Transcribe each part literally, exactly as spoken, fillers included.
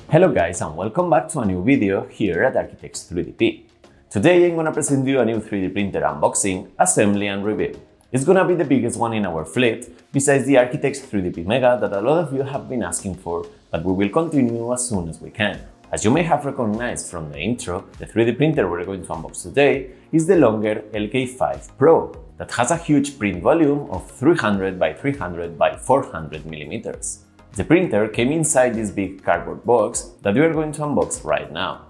Hello guys, and welcome back to a new video here at Architects three D P. Today I'm gonna present you a new three D printer unboxing, assembly and review. It's gonna be the biggest one in our fleet, besides the Architects three D P Mega that a lot of you have been asking for, but we will continue as soon as we can. As you may have recognized from the intro, the three D printer we're going to unbox today is the LONGER L K five Pro, that has a huge print volume of three hundred by three hundred by four hundred millimeters. The printer came inside this big cardboard box that we are going to unbox right now.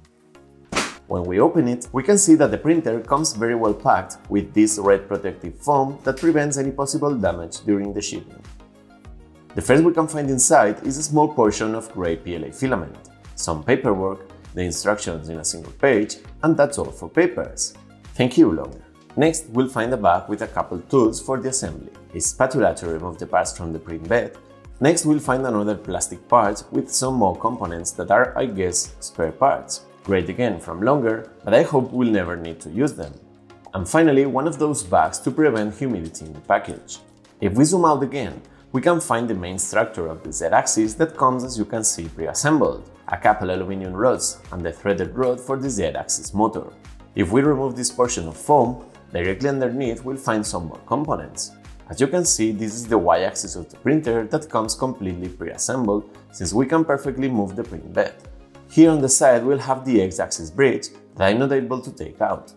When we open it, we can see that the printer comes very well packed with this red protective foam that prevents any possible damage during the shipping. The first we can find inside is a small portion of grey P L A filament, some paperwork, the instructions in a single page, and that's all for papers. Thank you, Longer. Next, we'll find a bag with a couple tools for the assembly, a spatula to remove the parts from the print bed. Next, we'll find another plastic part with some more components that are, I guess, spare parts. Great again from Longer, but I hope we'll never need to use them. And finally, one of those bags to prevent humidity in the package. If we zoom out again, we can find the main structure of the Z-axis that comes, as you can see, pre-assembled, a couple aluminium rods and the threaded rod for the Z-axis motor. If we remove this portion of foam, directly underneath we'll find some more components. As you can see, this is the Y-axis of the printer that comes completely pre-assembled, since we can perfectly move the print bed. Here on the side we'll have the X-axis bridge that I'm not able to take out.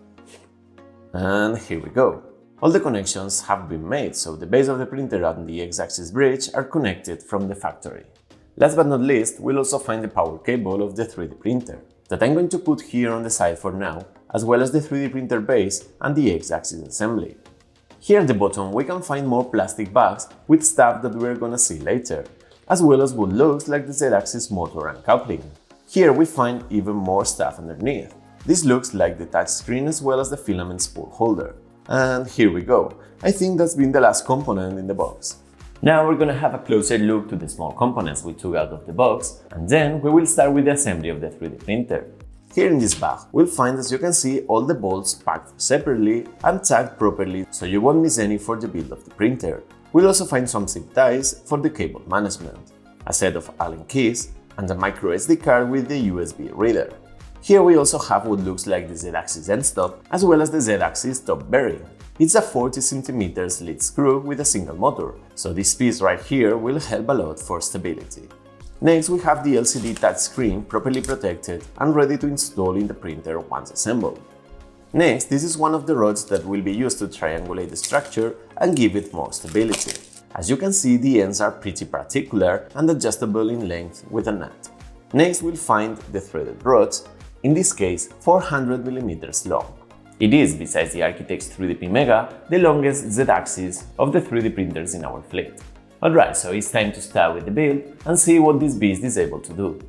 And here we go. All the connections have been made, so the base of the printer and the X-axis bridge are connected from the factory. Last but not least, we'll also find the power cable of the three D printer, that I'm going to put here on the side for now, as well as the three D printer base and the X-axis assembly. Here at the bottom we can find more plastic bags with stuff that we're gonna see later, as well as what looks like the Z-axis motor and coupling. Here we find even more stuff underneath. This looks like the touchscreen as well as the filament spool holder. And here we go. I think that's been the last component in the box. Now we're gonna have a closer look to the small components we took out of the box, and then we will start with the assembly of the three D printer. Here in this bag, we'll find, as you can see, all the bolts packed separately and tagged properly so you won't miss any for the build of the printer. We'll also find some zip ties for the cable management, a set of Allen keys, and a micro S D card with the U S B reader. Here we also have what looks like the Z-axis end stop, as well as the Z-axis top bearing. It's a forty centimeters lead screw with a single motor, so this piece right here will help a lot for stability. Next, we have the L C D touchscreen properly protected and ready to install in the printer once assembled. Next, this is one of the rods that will be used to triangulate the structure and give it more stability. As you can see, the ends are pretty particular and adjustable in length with a nut. Next, we'll find the threaded rods, in this case four hundred millimeters long. It is, besides the Architects three D P Mega, the longest Z-axis of the three D printers in our fleet. Alright, so it's time to start with the build and see what this beast is able to do.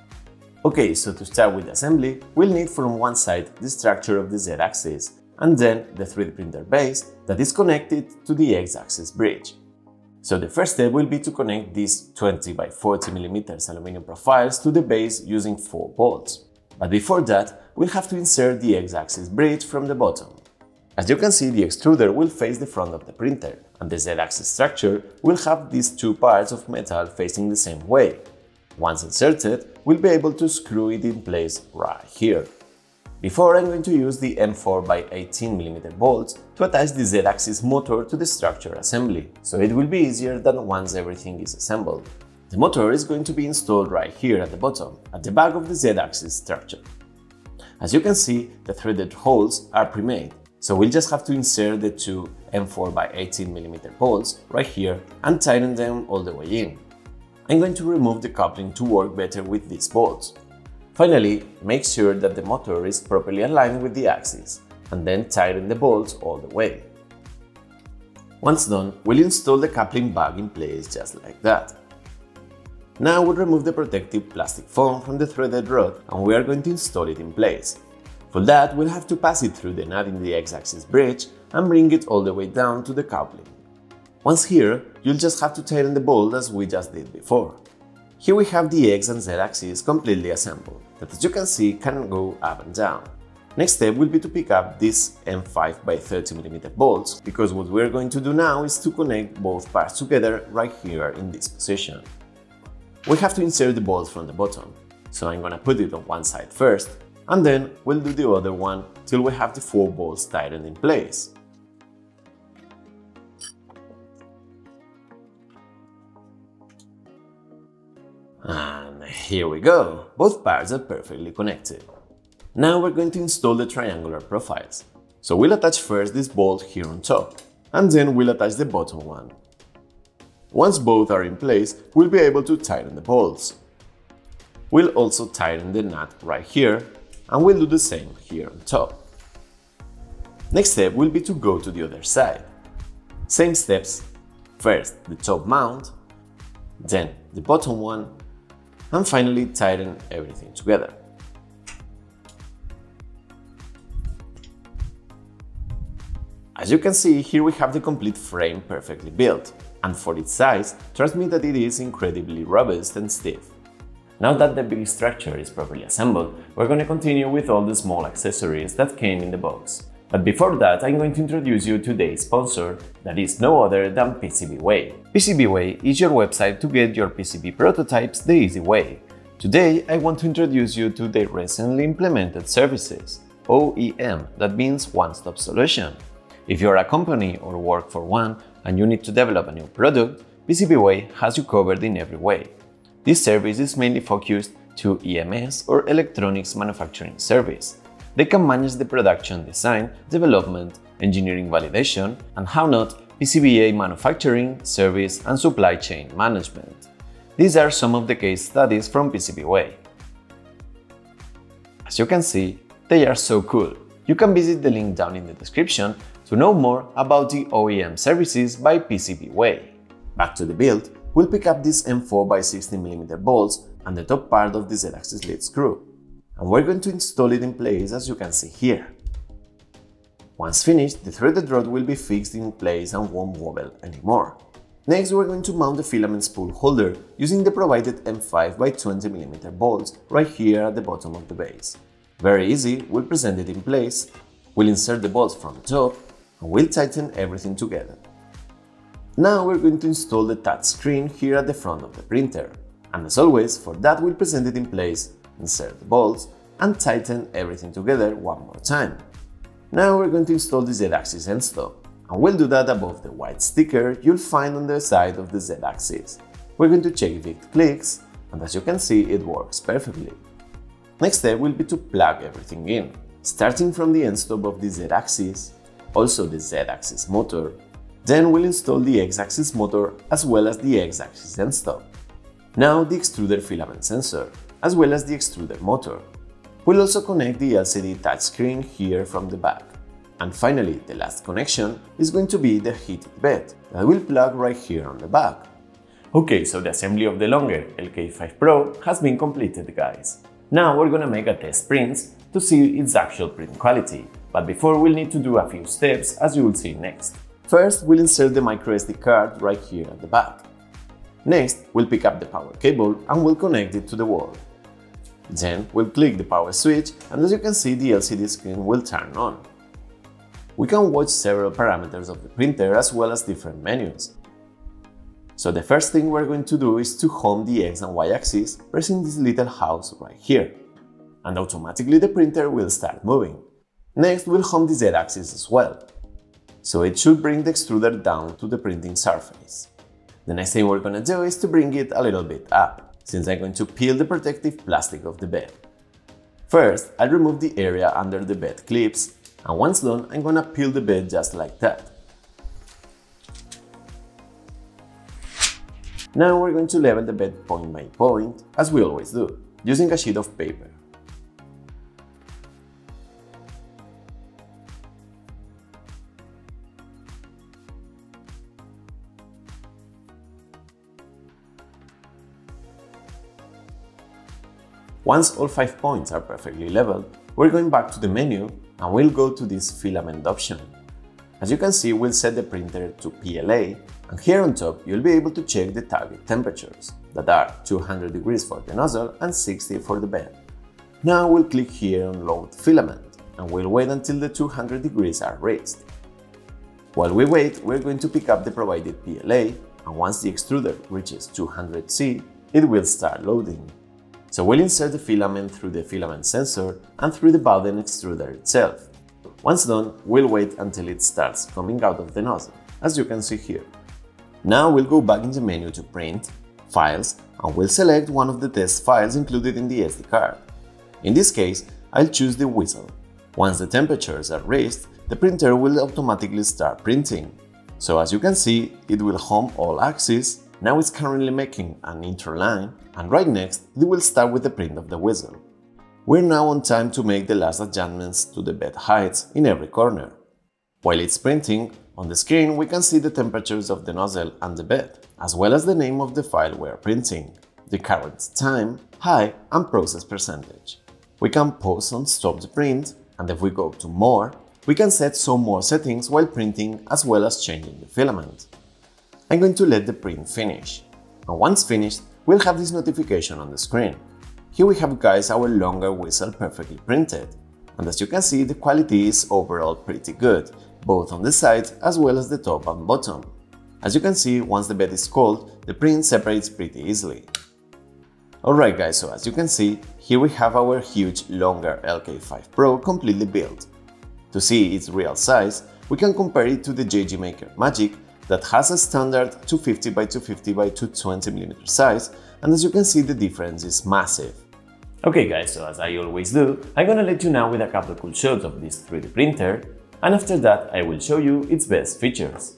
Okay, so to start with the assembly, we'll need from one side the structure of the Z-axis, and then the three D printer base that is connected to the X-axis bridge. So the first step will be to connect these twenty by forty millimeters aluminum profiles to the base using four bolts. But before that, we'll have to insert the X-axis bridge from the bottom. As you can see, the extruder will face the front of the printer, and the Z-axis structure will have these two parts of metal facing the same way. Once inserted, we'll be able to screw it in place right here. Before, I'm going to use the M four by eighteen millimeter bolts to attach the Z-axis motor to the structure assembly, so it will be easier than once everything is assembled. The motor is going to be installed right here at the bottom, at the back of the Z-axis structure. As you can see, the threaded holes are pre-made, so we'll just have to insert the two M four by eighteen millimeter bolts right here and tighten them all the way in. I'm going to remove the coupling to work better with these bolts. Finally, make sure that the motor is properly aligned with the axis, and then tighten the bolts all the way. Once done, we'll install the coupling bag in place just like that. Now we'll remove the protective plastic foam from the threaded rod and we are going to install it in place. For that, we'll have to pass it through the nut in the X-axis bridge and bring it all the way down to the coupling. Once here, you'll just have to tighten the bolt as we just did before. Here we have the X and Z axis completely assembled, that as you can see can go up and down. Next step will be to pick up these M five by thirty millimeter bolts, because what we're going to do now is to connect both parts together right here in this position. We have to insert the bolts from the bottom, So I'm gonna put it on one side first, and then we'll do the other one till we have the four bolts tightened in place. And here we go, both parts are perfectly connected. Now we're going to install the triangular profiles. So we'll attach first this bolt here on top, and then we'll attach the bottom one. Once both are in place, we'll be able to tighten the bolts. We'll also tighten the nut right here, and we'll do the same here on top. Next step will be to go to the other side. Same steps, first the top mount, then the bottom one, and finally tighten everything together. As you can see, here we have the complete frame perfectly built, and for its size, trust me that it is incredibly robust and stiff. Now that the big structure is properly assembled, we're going to continue with all the small accessories that came in the box. But before that, I'm going to introduce you to today's sponsor, that is no other than PCBWay. PCBWay is your website to get your P C B prototypes the easy way. Today, I want to introduce you to their recently implemented services, O E M, that means one-stop solution. If you're a company or work for one and you need to develop a new product, PCBWay has you covered in every way. This service is mainly focused to E M S or Electronics Manufacturing Service. They can manage the production design, development, engineering validation, and how not, P C B A manufacturing, service, and supply chain management. These are some of the case studies from PCBWay. As you can see, they are so cool. You can visit the link down in the description to know more about the O E M services by PCBWay. Back to the build, we'll pick up these M four by sixteen millimeter bolts and the top part of the Z-axis lead screw, and we're going to install it in place as you can see here. Once finished, the threaded rod will be fixed in place and won't wobble anymore. Next, we're going to mount the filament spool holder using the provided M five by twenty millimeter bolts right here at the bottom of the base. Very easy, we'll present it in place, we'll insert the bolts from the top, and we'll tighten everything together. Now we're going to install the touch screen here at the front of the printer, and as always, for that we'll present it in place, insert the bolts, and tighten everything together one more time. Now we're going to install the Z-axis end stop, and we'll do that above the white sticker you'll find on the side of the Z-axis. We're going to check if it clicks, and as you can see, it works perfectly. Next step will be to plug everything in, starting from the end stop of the Z-axis, also the Z-axis motor. Then we'll install the X-axis motor as well as the X-axis end stop. Now the extruder filament sensor, as well as the extruder motor. We'll also connect the L C D touchscreen here from the back. And finally, the last connection is going to be the heated bed that will plug right here on the back. Okay, so the assembly of the LONGER L K five Pro has been completed, guys. Now we're gonna make a test print to see its actual print quality, but before we'll need to do a few steps as you will see next. First, we'll insert the micro S D card right here at the back. Next, we'll pick up the power cable and we'll connect it to the wall. Then, we'll click the power switch and as you can see, the L C D screen will turn on. We can watch several parameters of the printer as well as different menus. So the first thing we're going to do is to home the X and Y axis pressing this little house right here. And automatically the printer will start moving. Next, we'll home the Z axis as well. So it should bring the extruder down to the printing surface. The next thing we're gonna do is to bring it a little bit up, since I'm going to peel the protective plastic of the bed. First, I'll remove the area under the bed clips, and once done, I'm gonna peel the bed just like that. Now we're going to level the bed point by point, as we always do, using a sheet of paper. Once all five points are perfectly leveled, we're going back to the menu and we'll go to this filament option. As you can see, we'll set the printer to P L A, and here on top you'll be able to check the target temperatures, that are two hundred degrees for the nozzle and sixty for the bed. Now we'll click here on Load Filament, and we'll wait until the two hundred degrees are reached. While we wait, we're going to pick up the provided P L A, and once the extruder reaches two hundred C, it will start loading. So we'll insert the filament through the filament sensor and through the bowden extruder itself. Once done, we'll wait until it starts coming out of the nozzle, as you can see here. Now we'll go back in the menu to Print, Files, and we'll select one of the test files included in the S D card. In this case, I'll choose the whistle. Once the temperatures are raised, the printer will automatically start printing. So as you can see, it will home all axes. Now it's currently making an interline, and right next it will start with the print of the whistle. We're now on time to make the last adjustments to the bed heights in every corner. While it's printing, on the screen we can see the temperatures of the nozzle and the bed, as well as the name of the file we're printing, the current time, height, and process percentage. We can pause and stop the print, and if we go to More, we can set some more settings while printing as well as changing the filament. I'm going to let the print finish, and once finished, we'll have this notification on the screen. Here we have, guys, our longer whistle perfectly printed, and as you can see, the quality is overall pretty good, both on the side as well as the top and bottom. As you can see, once the bed is cold, the print separates pretty easily. Alright guys, so as you can see, here we have our huge LONGER L K five Pro completely built. To see its real size, we can compare it to the J G Maker Magic that has a standard two fifty by two fifty by two twenty millimeter size, and as you can see, the difference is massive. Okay guys, so as I always do, I'm gonna let you now with a couple cool shots of this three D printer, and after that I will show you its best features.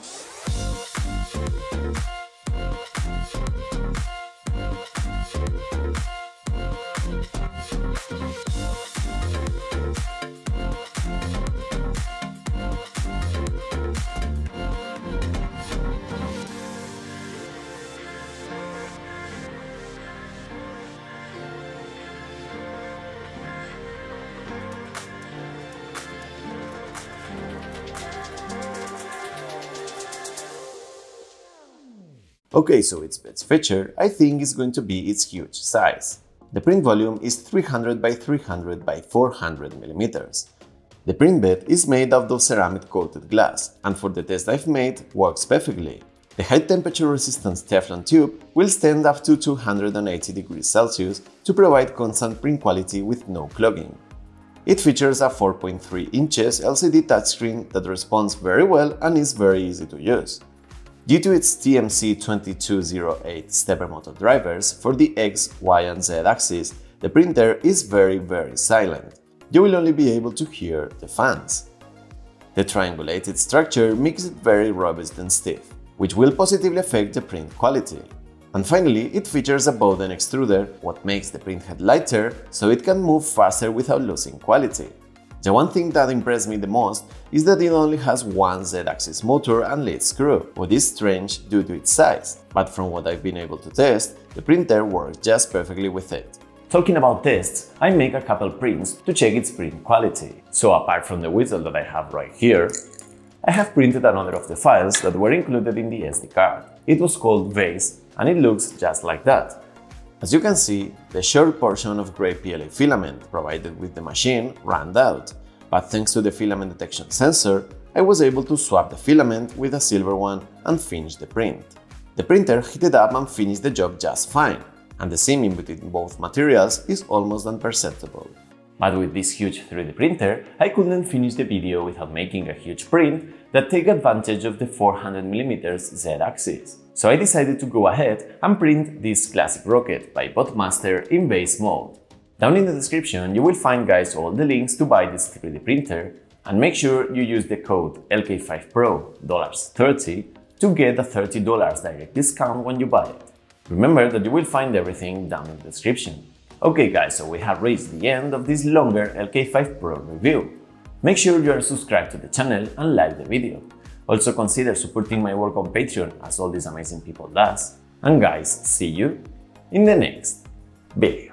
Okay, so its best feature, I think, is going to be its huge size. The print volume is three hundred by three hundred by four hundred millimeters. The print bed is made out of ceramic coated glass, and for the test I've made, works perfectly. The high temperature resistance Teflon tube will stand up to two hundred eighty degrees Celsius to provide constant print quality with no clogging. It features a four point three inches L C D touchscreen that responds very well and is very easy to use. Due to its T M C two two zero eight stepper motor drivers for the X, Y and Z axis, the printer is very very silent. You will only be able to hear the fans. The triangulated structure makes it very robust and stiff, which will positively affect the print quality. And finally, it features a bowden extruder, what makes the print head lighter so it can move faster without losing quality. The one thing that impressed me the most is that it only has one Z-axis motor and lead screw, what is strange due to its size, but from what I've been able to test, the printer works just perfectly with it. Talking about tests, I make a couple prints to check its print quality. So apart from the whistle that I have right here, I have printed another of the files that were included in the S D card. It was called Vase and it looks just like that. As you can see, the short portion of gray P L A filament provided with the machine ran out, but thanks to the filament detection sensor, I was able to swap the filament with a silver one and finish the print. The printer heated up and finished the job just fine, and the seaming between both materials is almost imperceptible. But with this huge three D printer, I couldn't finish the video without making a huge print that take advantage of the four hundred millimeter Z-axis. So I decided to go ahead and print this classic rocket by Botmaster in base mode. Down in the description you will find, guys, all the links to buy this three D printer, and make sure you use the code L K five Pro thirty to get a thirty dollars direct discount when you buy it. Remember that you will find everything down in the description. Okay guys, so we have reached the end of this LONGER L K five Pro review. Make sure you are subscribed to the channel and like the video. Also consider supporting my work on Patreon, as all these amazing people does. And guys, see you in the next video.